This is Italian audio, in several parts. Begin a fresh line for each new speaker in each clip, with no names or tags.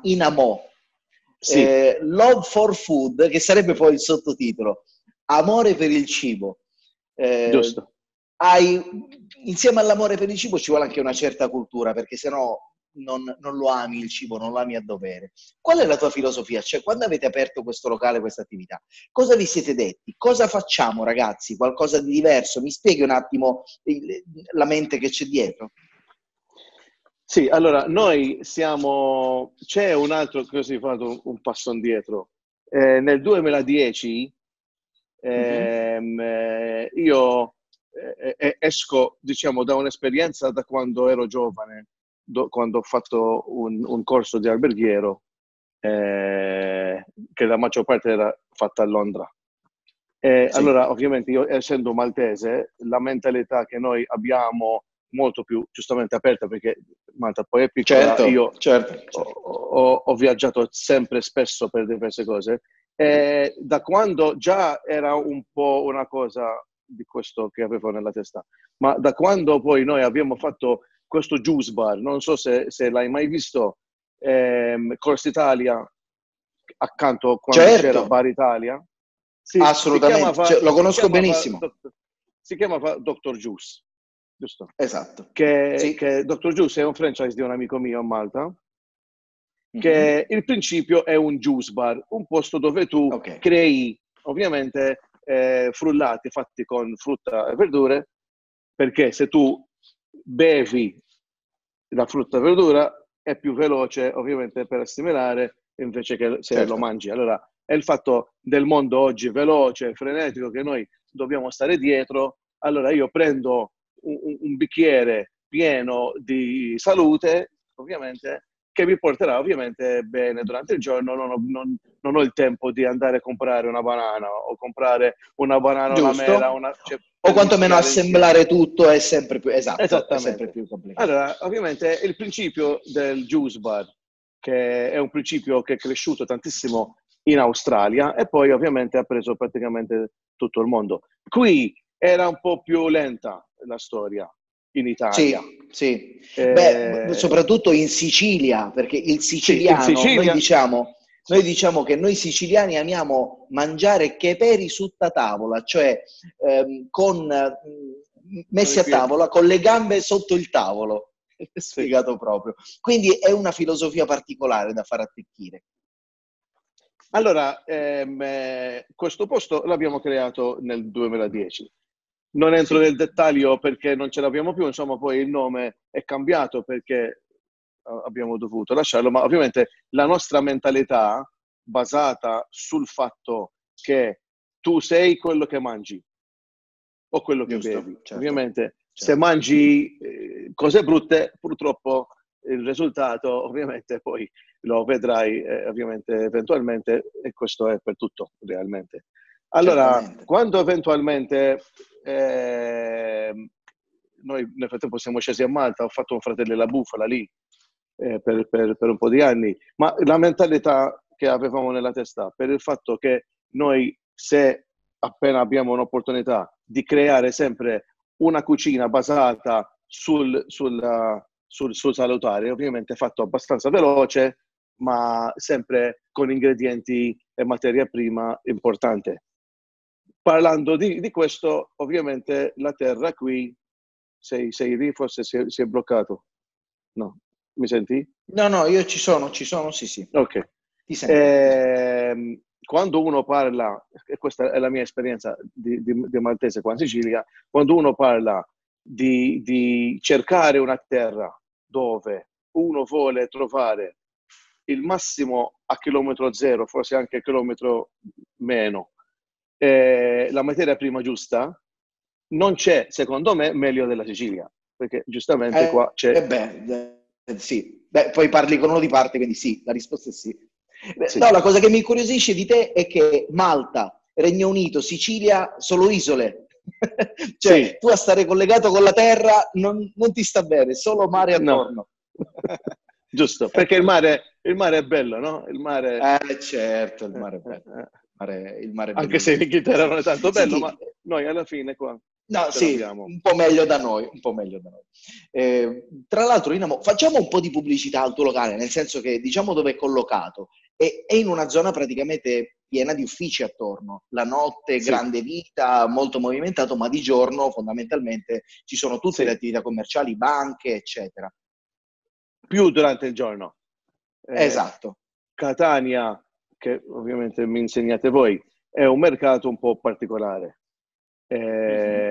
in amo.
Sì,
Love for Food, che sarebbe poi il sottotitolo, amore per il cibo. Eh,
giusto.
Insieme all'amore per il cibo ci vuole anche una certa cultura, perché sennò non lo ami il cibo, non lo ami a dovere. Qual è la tua filosofia? Cioè, quando avete aperto questo locale, questa attività, cosa vi siete detti? Cosa facciamo, ragazzi? Qualcosa di diverso? Mi spieghi un attimo la mente che c'è dietro?
Sì, allora noi siamo, c'è un altro, così fatto un passo indietro. Nel 2010
Mhm.
io esco, diciamo, da un'esperienza da quando ero giovane, quando ho fatto un corso di alberghiero, che la maggior parte era fatta a Londra.
Sì,
Allora, ovviamente, io essendo maltese, la mentalità che noi abbiamo molto più giustamente aperta, perché Malta poi è piccola,
certo,
io
certo,
ho,
certo.
ho viaggiato sempre spesso per diverse cose, e da quando già era un po' una cosa di questo che avevo nella testa, ma da quando poi noi abbiamo fatto questo juice bar, non so se l'hai mai visto, Corsa Italia, accanto quando c'era
Certo,
Bar Italia,
assolutamente, cioè, lo conosco benissimo.
Si chiamava Dr. Juice, giusto?
Esatto. Sì.
Che Dr. Juice è un franchise di un amico mio a Malta,
Mhm.
che il principio è un juice bar, un posto dove tu
Ok,
crei ovviamente frullati fatti con frutta e verdure, perché se tu bevi la frutta e verdura è più veloce ovviamente per assimilare invece che se lo
certo.
mangi. Allora è il fatto del mondo oggi veloce, frenetico, che noi dobbiamo stare dietro. Allora io prendo un bicchiere pieno di salute, ovviamente, che mi porterà ovviamente bene durante il giorno. Non ho il tempo di andare a comprare una banana o comprare una banana, una mela,
Giusto?
cioè,
O
per
quantomeno
mischiare insieme.
assemblare tutto è sempre più, esatto, è sempre
Esattamente.
più complicato.
Allora, ovviamente il principio del juice bar, che è un principio che è cresciuto tantissimo in Australia e poi ovviamente ha preso praticamente tutto il mondo. Qui era un po' più lenta la storia in Italia.
Sì, sì. Beh,
Eh,
soprattutto in Sicilia, perché il
sì, in
siciliano,
Sicilia,
noi diciamo che noi siciliani amiamo mangiare cheperi sutta tavola, cioè
con
messi
i
a
piedi.
tavola con le gambe sotto il tavolo. È
Sì.
spiegato proprio. Quindi è una filosofia particolare da far attecchire.
Allora, questo posto l'abbiamo creato nel 2010. Non entro nel
Sì,
dettaglio perché non ce l'abbiamo più, insomma, poi il nome è cambiato perché abbiamo dovuto lasciarlo, ma ovviamente la nostra mentalità basata sul fatto che tu sei quello che mangi o quello che bevi.
giusto, certo,
Ovviamente, se
certo.
mangi cose brutte, purtroppo il risultato ovviamente poi lo vedrai ovviamente eventualmente e questo è per tutto realmente. Allora,
Certamente.
quando eventualmente noi nel frattempo siamo scesi a Malta, ho fatto un fratello della bufala lì per un po' di anni, ma la mentalità che avevamo nella testa per il fatto che noi se appena abbiamo un'opportunità di creare sempre una cucina basata sul salutare, ovviamente fatto abbastanza veloce, ma sempre con ingredienti e materia prima importante. Parlando di questo, ovviamente la terra qui, sei lì, forse si è bloccato. No, mi senti?
No, no, io ci sono, sì, sì,
Ok.
ti sento, ti sento.
Quando uno parla, e questa è la mia esperienza di maltese qua in Sicilia, quando uno parla di cercare una terra dove uno vuole trovare il massimo a chilometro zero, forse anche a chilometro meno, la materia prima giusta, non c'è, secondo me, meglio della Sicilia, perché giustamente qua c'è,
Sì. Beh, poi parli con uno di parte, quindi sì, la risposta è sì.
sì,
No, la cosa che mi incuriosisce di te è che Malta, Regno Unito, Sicilia, solo isole.
sì,
Cioè, tu a stare collegato con la terra non ti sta bene, solo mare
no,
attorno.
giusto, perché il mare è bello, no? Il mare,
Certo, il
eh,
mare è
eh,
bello.
eh.
Il mare è
Anche se in
bellissimo.
Inghilterra
Sì.
non è tanto bello, ma
Senti,
noi alla fine qua.
No,
ce
sì,
l'abbiamo.
un po' meglio da noi, un po' meglio da noi. Tra l'altro, Dinamo, facciamo un po' di pubblicità al tuo locale, nel senso che diciamo dove è collocato. È in una zona praticamente piena di uffici attorno. La notte,
Sì,
grande vita, molto movimentato, ma di giorno fondamentalmente ci sono tutte le
sì,
attività commerciali, banche, eccetera.
più durante il giorno. Eh,
Esatto.
Catania, che ovviamente mi insegnate voi, è un mercato un po' particolare.
Mhm.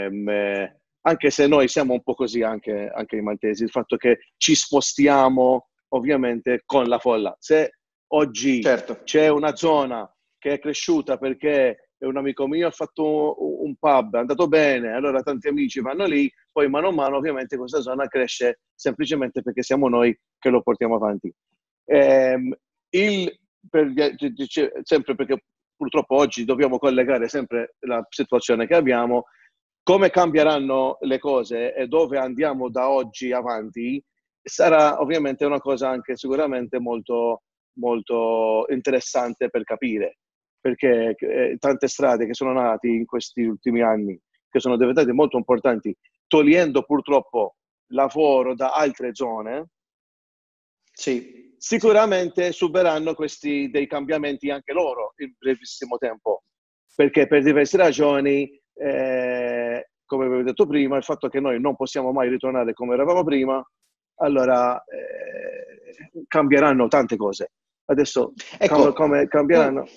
Anche se noi siamo un po' così, anche i maltesi, il fatto che ci spostiamo ovviamente con la folla. Se oggi
Certo.
c'è una zona che è cresciuta perché un amico mio ha fatto un pub, è andato bene, allora tanti amici vanno lì, poi mano a mano ovviamente questa zona cresce semplicemente perché siamo noi che lo portiamo avanti. Ehm, il, sempre perché purtroppo oggi dobbiamo collegare sempre la situazione che abbiamo, come cambieranno le cose e dove andiamo da oggi avanti, sarà ovviamente una cosa anche sicuramente molto, molto interessante per capire, perché tante strade che sono nate in questi ultimi anni, che sono diventate molto importanti, togliendo purtroppo lavoro da altre zone,
Sì, sì.
sicuramente subiranno questi dei cambiamenti anche loro in brevissimo tempo, perché per diverse ragioni, come avevo detto prima, il fatto che noi non possiamo mai ritornare come eravamo prima, allora cambieranno tante cose. Adesso come
Ecco,
cambieranno?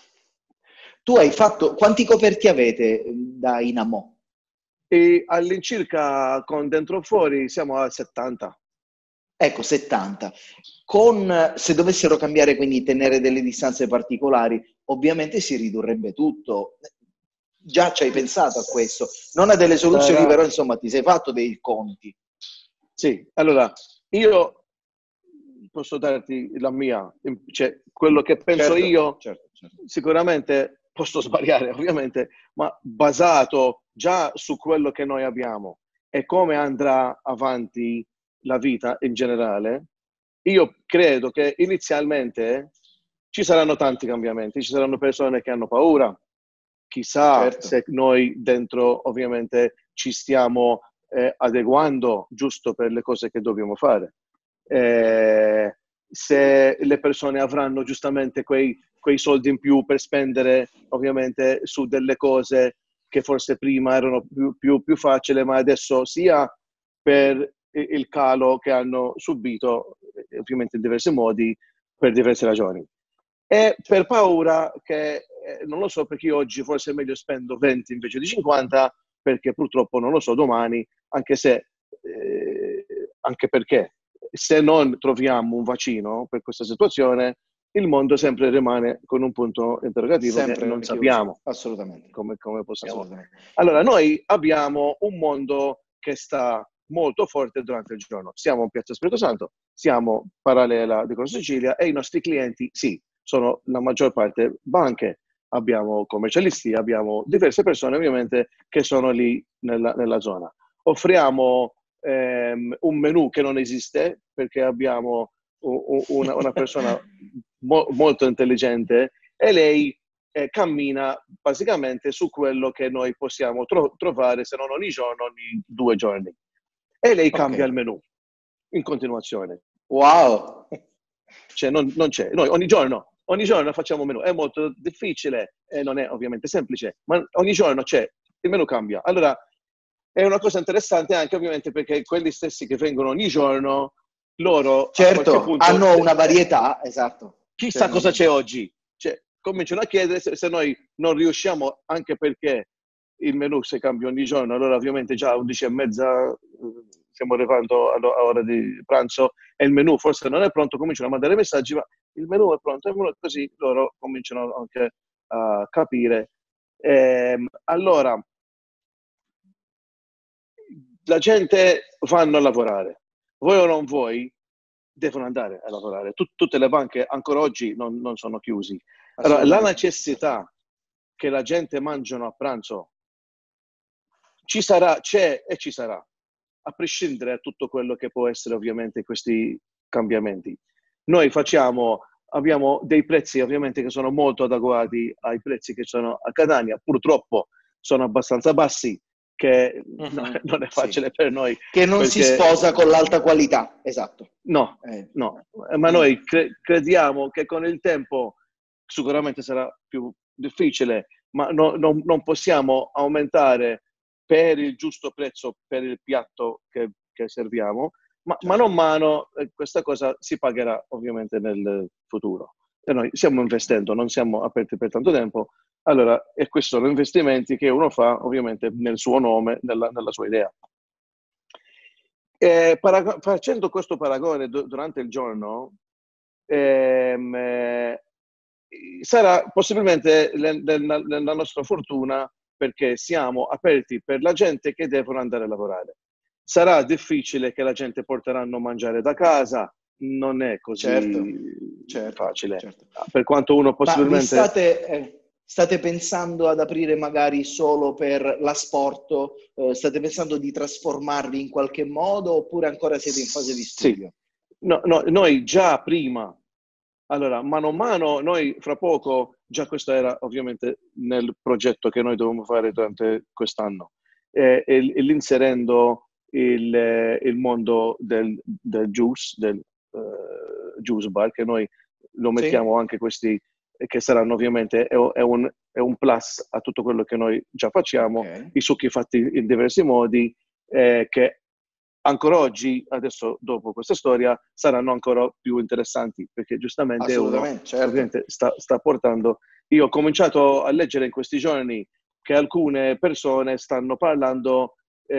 tu hai fatto, quanti coperti avete da Inamo?
E all'incirca con dentro o fuori siamo a 70.
Ecco, 70. Se dovessero cambiare, quindi tenere delle distanze particolari, ovviamente si ridurrebbe tutto. Già ci hai pensato a questo. Non a delle soluzioni,
Sarà
però insomma ti sei fatto dei conti.
Sì, allora io posso darti la mia, cioè quello che penso
Certo,
io,
certo, certo.
sicuramente posso sbagliare ovviamente, ma basato già su quello che noi abbiamo e come andrà avanti la vita in generale, io credo che inizialmente ci saranno tanti cambiamenti, ci saranno persone che hanno paura, chissà
Certo.
se noi dentro ovviamente ci stiamo adeguando giusto per le cose che dobbiamo fare. Se le persone avranno giustamente quei soldi in più per spendere ovviamente su delle cose che forse prima erano più facili, ma adesso sia per il calo che hanno subito, ovviamente in diversi modi, per diverse ragioni. E per
Certo.
paura che, non lo so, perché io oggi forse è meglio spendo 20 invece di 50, perché purtroppo non lo so domani, anche se, anche perché se non troviamo un vaccino per questa situazione, il mondo sempre rimane con un punto interrogativo che non
Sempre chiuso,
sappiamo
assolutamente.
come possiamo.
Assolutamente.
Allora, noi abbiamo un mondo che sta molto forte durante il giorno. Siamo in Piazza Spirito Santo, siamo parallela di Corso Sicilia e i nostri clienti, sì, sono la maggior parte banche, abbiamo commercialisti, abbiamo diverse persone ovviamente che sono lì nella zona. Offriamo un menu che non esiste perché abbiamo una persona molto intelligente e lei cammina basicamente su quello che noi possiamo trovare, se non ogni giorno, ogni 2 giorni. E lei
Ok.
cambia il menu in continuazione.
Wow.
Cioè non c'è. Noi ogni giorno facciamo un menu. È molto difficile e non è ovviamente semplice, ma ogni giorno c'è, il menu cambia. Allora è una cosa interessante anche ovviamente perché quelli stessi che vengono ogni giorno, loro a qualche
Certo,
punto
hanno una varietà, esatto.
chissà cosa c'è
Tendono...
oggi. Cioè, cominciano a chiedere se noi non riusciamo, anche perché il menù si cambia ogni giorno, allora ovviamente già 11:30 stiamo arrivando all'ora di pranzo e il menù forse non è pronto, cominciano a mandare messaggi, ma il menù è pronto, e così loro cominciano anche a capire. Allora, la gente vanno a lavorare, voi o non voi, devono andare a lavorare. Tutte le banche ancora oggi non sono chiusi. Allora, la
Assolutamente,
necessità
assolutamente.
che la gente mangiano a pranzo ci sarà, c'è e ci sarà, a prescindere da tutto quello che può essere ovviamente questi cambiamenti. Noi abbiamo dei prezzi ovviamente che sono molto adeguati ai prezzi che sono a Catania, purtroppo sono abbastanza bassi, che
Mhm.
non è
Sì.
facile per noi.
Che non si
Perché
sposa con l'alta qualità, esatto.
no, ma noi crediamo che con il tempo sicuramente sarà più difficile, ma non possiamo aumentare per il giusto prezzo per il piatto che serviamo, ma mano a mano questa cosa si pagherà ovviamente nel futuro. E noi stiamo investendo, non siamo aperti per tanto tempo, allora, e questi sono investimenti che uno fa ovviamente nel suo nome, nella sua idea. Facendo questo paragone durante il giorno, sarà possibilmente la nostra fortuna perché siamo aperti per la gente che devono andare a lavorare. Sarà difficile che la gente porteranno a mangiare da casa, non è così facile.
Certo.
Per quanto uno
Ma vi
possibilmente...
state pensando ad aprire magari solo per l'asporto? State pensando di trasformarvi in qualche modo oppure ancora siete in fase di
Sì,
studio?
no, noi già prima, allora, mano a mano, noi fra poco, già questo era ovviamente nel progetto che noi dovevamo fare durante quest'anno, l'inserendo il mondo del juice, del juice bar, che noi lo
Sì?
mettiamo anche questi, che saranno ovviamente, è un plus a tutto quello che noi già facciamo,
Ok.
i succhi fatti in diversi modi, che ancora oggi, adesso dopo questa storia, saranno ancora più interessanti, perché giustamente uno
Assolutamente, certo.
ovviamente sta portando... Io ho cominciato a leggere in questi giorni che alcune persone stanno parlando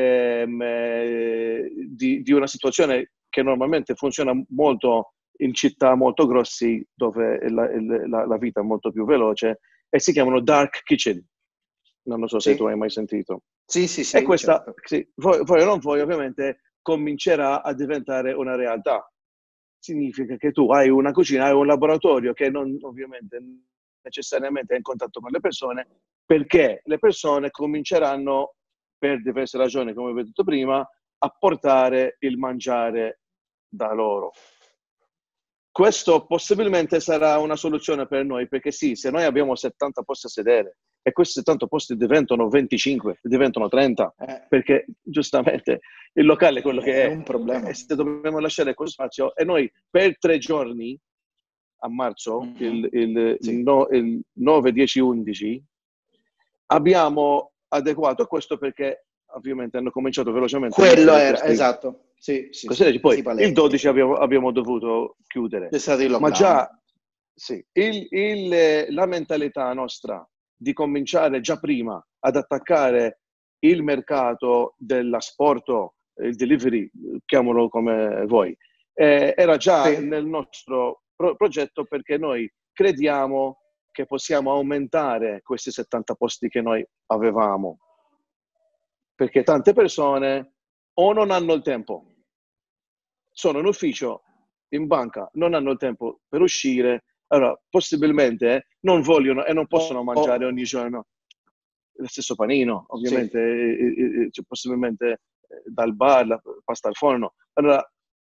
di una situazione che normalmente funziona molto in città molto grossi, dove la vita è molto più veloce, e si chiamano dark kitchen. Non so se tu hai
Sì?
mai sentito.
Sì,
E questa,
certo.
sì, vuoi o non vuoi, ovviamente comincerà a diventare una realtà. Significa che tu hai una cucina, hai un laboratorio che non ovviamente necessariamente è in contatto con le persone, perché le persone cominceranno, per diverse ragioni, come vi ho detto prima, a portare il mangiare da loro. Questo possibilmente sarà una soluzione per noi, perché sì, se noi abbiamo 70 posti a sedere e questi 70 posti diventano 25, diventano 30,
Eh,
perché giustamente il locale è quello che
è
è,
un problema.
e se dobbiamo lasciare quello spazio, e noi per 3 giorni a marzo,
Mhm. Sì.
il 9, 10, 11, abbiamo adeguato questo perché ovviamente hanno cominciato velocemente a
Quello
iniziare
era,
questi
esatto. Sì,
poi
questi
il 12
paletti.
abbiamo dovuto chiudere.
C'è stato il
Ma
lockdown.
già, sì, la mentalità nostra di cominciare già prima ad attaccare il mercato dell'asporto, il delivery, chiamalo come vuoi, era già
Sì.
nel nostro progetto, perché noi crediamo che possiamo aumentare questi 70 posti che noi avevamo, perché tante persone o non hanno il tempo, sono in ufficio, in banca, non hanno il tempo per uscire, allora possibilmente non vogliono e non possono mangiare ogni giorno lo stesso panino,
Sì.
ovviamente, cioè, possibilmente dal bar, la pasta al forno. Allora,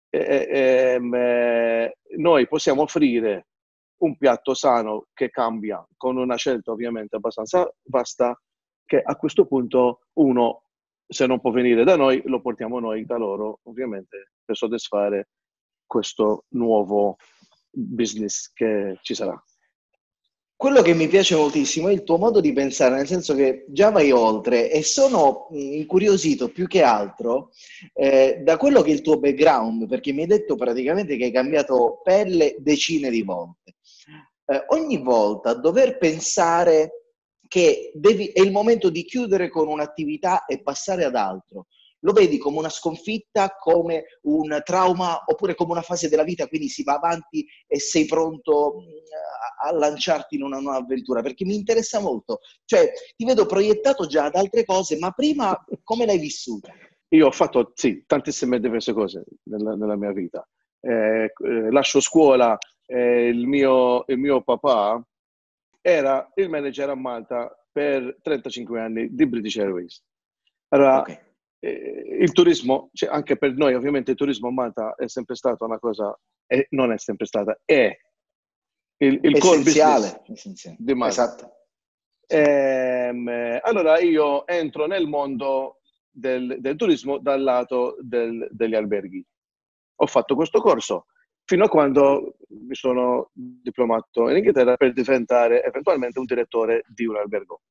noi possiamo offrire un piatto sano che cambia con una scelta ovviamente abbastanza vasta, che a questo punto uno, se non può venire da noi, lo portiamo noi da loro, ovviamente, per soddisfare questo nuovo business che ci sarà.
Quello che mi piace moltissimo è il tuo modo di pensare, nel senso che già vai oltre e sono incuriosito più che altro da quello che è il tuo background, perché mi hai detto praticamente che hai cambiato pelle decine di volte. Ogni volta dover pensare che è il momento di chiudere con un'attività e passare ad altro, lo vedi come una sconfitta, come un trauma oppure come una fase della vita, quindi si va avanti e sei pronto a lanciarti in una nuova avventura, perché mi interessa molto, cioè ti vedo proiettato già ad altre cose, ma prima come l'hai vissuta?
Io ho fatto, sì, tantissime diverse cose nella mia vita. Lascio scuola, il mio papà era il manager a Malta per 35 anni di British Airways. Allora,
Ok,
il turismo, cioè anche per noi ovviamente il turismo a Malta è sempre stata una cosa, non è sempre stata, è il core business
essenziale, essenziale.
di Malta.
Esatto.
Allora io entro nel mondo del turismo dal lato degli alberghi. Ho fatto questo corso fino a quando mi sono diplomato in Inghilterra per diventare eventualmente un direttore di un albergo.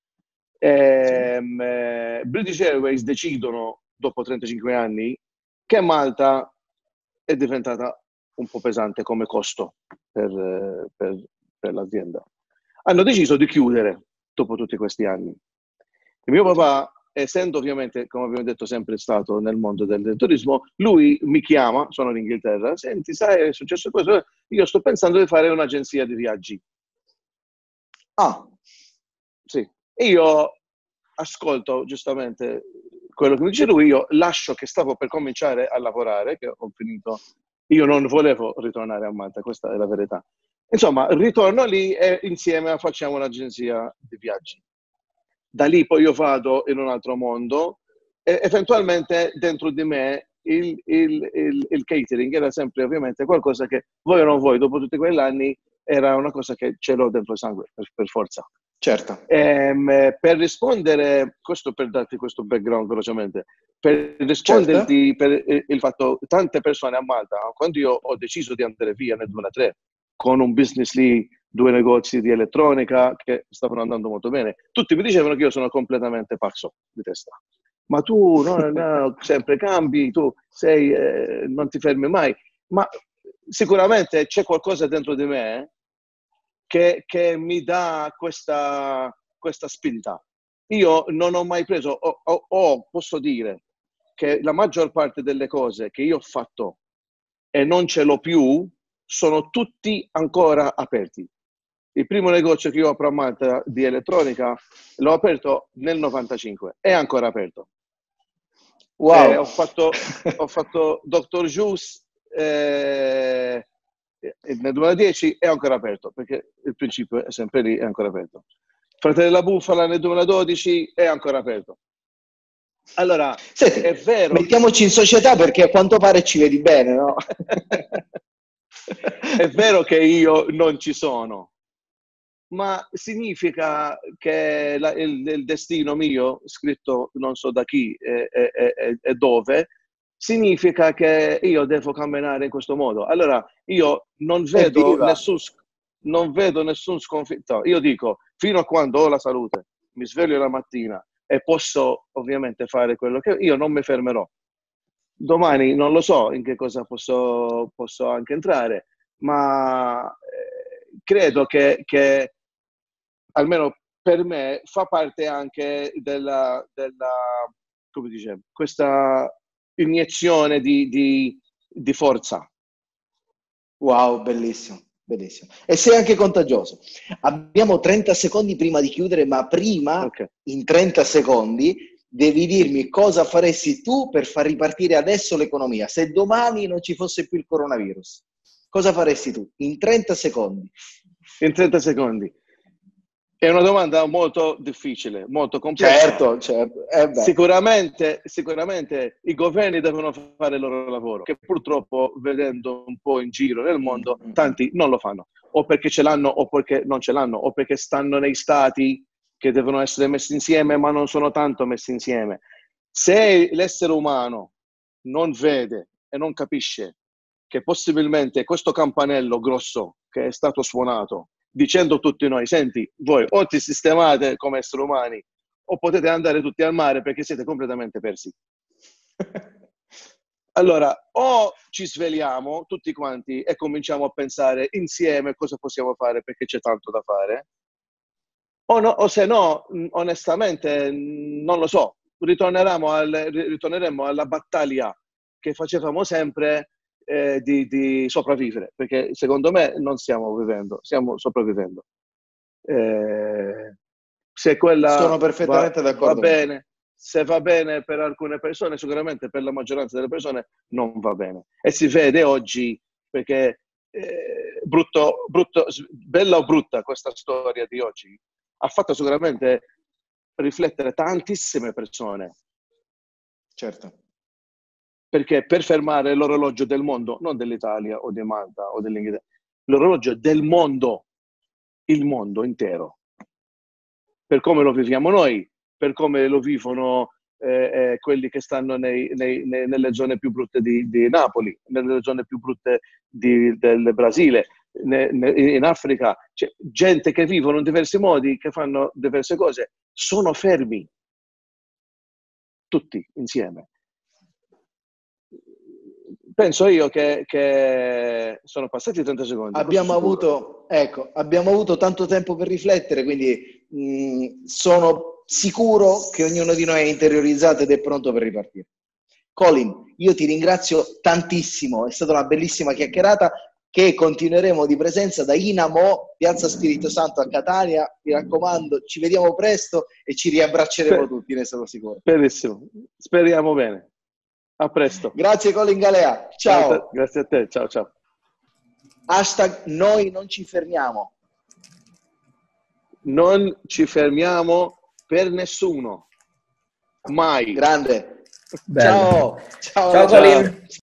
British Airways decidono, dopo 35 anni, che Malta è diventata un po' pesante come costo per l'azienda. Hanno deciso di chiudere dopo tutti questi anni. Il mio papà, essendo ovviamente, come abbiamo detto, sempre stato nel mondo del turismo, lui mi chiama, sono in Inghilterra, senti, sai, è successo questo, io sto pensando di fare un'agenzia di viaggi.
Ah,
sì. Io ascolto giustamente quello che mi dice lui, io lascio che stavo per cominciare a lavorare, che ho finito, io non volevo ritornare a Malta, questa è la verità. Insomma, ritorno lì e insieme facciamo un'agenzia di viaggi. Da lì poi io vado in un altro mondo e eventualmente dentro di me il catering era sempre ovviamente qualcosa che voi o non voi, dopo tutti quegli anni, era una cosa che ce l'ho dentro il sangue, per forza.
certo.
Per rispondere, questo per darti questo background velocemente, per risponderti per il fatto, tante persone a Malta, quando io ho deciso di andare via nel 2003, con un business lì, 2 negozi di elettronica che stavano andando molto bene, tutti mi dicevano che io sono completamente pazzo di testa. Ma tu no, sempre cambi, tu sei, non ti fermi mai. Ma sicuramente c'è qualcosa dentro di me che mi dà questa spinta. Io non ho mai preso, posso dire che la maggior parte delle cose che io ho fatto e non ce l'ho più, sono tutti ancora aperti. Il primo negozio che io apro a Malta di elettronica l'ho aperto nel 95, è ancora aperto.
Wow.
Ho fatto Dr. Juice nel 2010, è ancora aperto, perché il principio è sempre lì, è ancora aperto. Fratelli della Bufala nel 2012 è ancora aperto. Allora,
senti,
è vero.
mettiamoci in società perché a quanto pare ci vedi bene, no?
È vero che io non ci sono, ma significa che il destino mio, scritto non so da chi e dove, significa che io devo camminare in questo modo. Allora, io non vedo nessun sconfitto. Io dico, fino a quando ho la salute, mi sveglio la mattina e posso ovviamente fare quello che io non mi fermerò. Domani non lo so in che cosa posso anche entrare, ma credo che almeno per me fa parte anche della come dice, questa iniezione di forza.
Wow, bellissimo, bellissimo. E sei anche contagioso. Abbiamo 30 secondi prima di chiudere, ma prima,
Okay.
in 30 secondi, devi dirmi cosa faresti tu per far ripartire adesso l'economia. Se domani non ci fosse più il coronavirus, cosa faresti tu? In 30 secondi.
In 30 secondi. È una domanda molto difficile, molto complessa.
Certo.
Sicuramente i governi devono fare il loro lavoro, che purtroppo, vedendo un po' in giro nel mondo, tanti non lo fanno, o perché ce l'hanno o perché non ce l'hanno, o perché stanno nei stati che devono essere messi insieme ma non sono tanto messi insieme. Se l'essere umano non vede e non capisce che possibilmente questo campanello grosso che è stato suonato dicendo a tutti noi, senti, voi o ti sistemate come esseri umani o potete andare tutti al mare perché siete completamente persi. Allora, o ci svegliamo tutti quanti e cominciamo a pensare insieme cosa possiamo fare perché c'è tanto da fare, o se no, onestamente, non lo so, ritorneremo alla battaglia che facevamo sempre di sopravvivere, perché secondo me non stiamo vivendo, stiamo sopravvivendo. Se quella
Sono perfettamente
va
d'accordo con te.
bene, se va bene per alcune persone, sicuramente per la maggioranza delle persone non va bene. E si vede oggi, perché bella o brutta questa storia di oggi, ha fatto sicuramente riflettere tantissime persone.
Certo.
Perché per fermare l'orologio del mondo, non dell'Italia o di Malta o dell'Inghilterra, l'orologio del mondo, il mondo intero, per come lo viviamo noi, per come lo vivono quelli che stanno nelle zone più brutte di Napoli, nelle zone più brutte del Brasile, in Africa. C'è gente che vivono in diversi modi, che fanno diverse cose, sono fermi, tutti insieme. Penso io che sono passati 30 secondi.
Abbiamo avuto tanto tempo per riflettere, quindi sono sicuro che ognuno di noi è interiorizzato ed è pronto per ripartire. Colin, io ti ringrazio tantissimo, è stata una bellissima chiacchierata che continueremo di presenza da Inamo, Piazza Spirito Santo a Catania. Mi raccomando, ci vediamo presto e ci riabbracceremo tutti, ne sono sicuro.
Benissimo, speriamo bene. A presto.
Grazie Colin Galea, ciao.
Grazie a te, ciao ciao.
Hashtag noi non ci fermiamo.
Non ci fermiamo per nessuno. Mai.
Grande.
Bello.
Ciao.
Ciao Colin.